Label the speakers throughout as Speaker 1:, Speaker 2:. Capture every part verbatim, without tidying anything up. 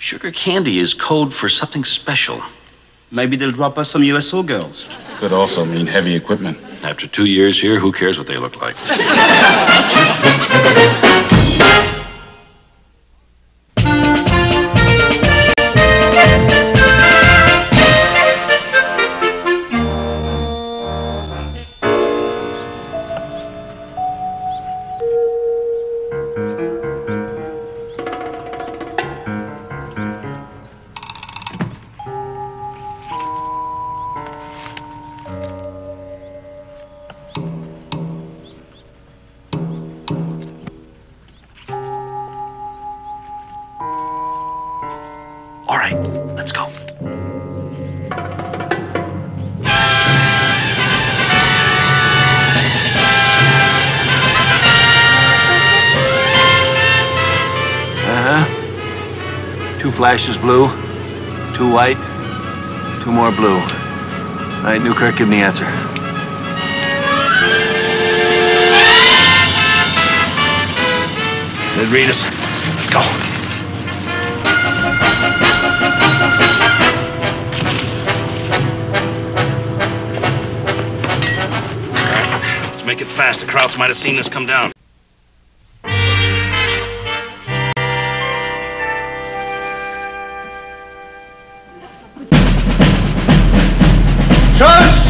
Speaker 1: Sugar candy is code for something special.
Speaker 2: Maybe they'll drop us some U S O girls.
Speaker 3: Could also mean heavy equipment.
Speaker 1: After two years here, who cares what they look like? All right, let's go.
Speaker 4: Uh-huh. Two flashes blue, two white, two more blue. All right, Newkirk, give me the answer. Let's read us. Let's go.
Speaker 1: Let's make it fast. The Krauts might have seen us come down.
Speaker 4: Shush!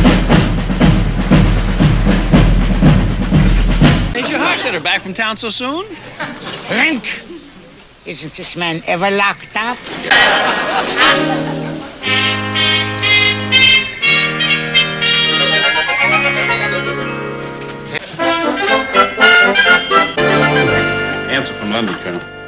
Speaker 5: Major Hogshead back from town so soon?
Speaker 6: Frank, isn't this man ever locked up?
Speaker 3: Answer from London, Colonel.